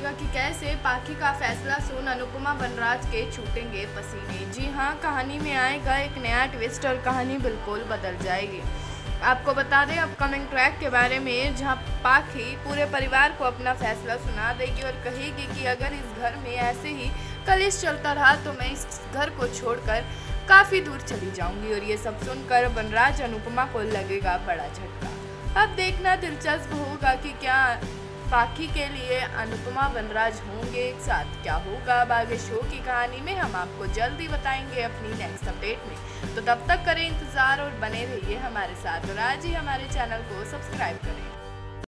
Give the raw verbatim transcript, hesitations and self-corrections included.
जानिएगा कि कैसे पाखी का फैसला सुन अनुपमा बनराज के छूटेंगे पसीने। जी हाँ, कहानी में आएगा एक नया ट्विस्ट और कहानी बिल्कुल बदल जाएगी। आपको बता दें अपकमिंग ट्रैक के बारे में, जहां पाखी पूरे परिवार को अपना फैसला सुना देगी और कहेगी कि अगर इस घर में ऐसे ही कलेश चलता रहा तो मैं इस घर को छोड़कर काफ़ी दूर चली जाऊंगी। और ये सब सुनकर बनराज अनुपमा को लगेगा बड़ा झटका। अब देखना दिलचस्प होगा कि क्या पाखी के लिए अनुपमा बनराज होंगे एक साथ, क्या होगा अब आगे शो की कहानी में हम आपको जल्दी बताएंगे अपनी नेक्स्ट अपडेट में। तो तब तक करें इंतज़ार और बने रहिए हमारे साथ और आज ही हमारे चैनल को सब्सक्राइब करें।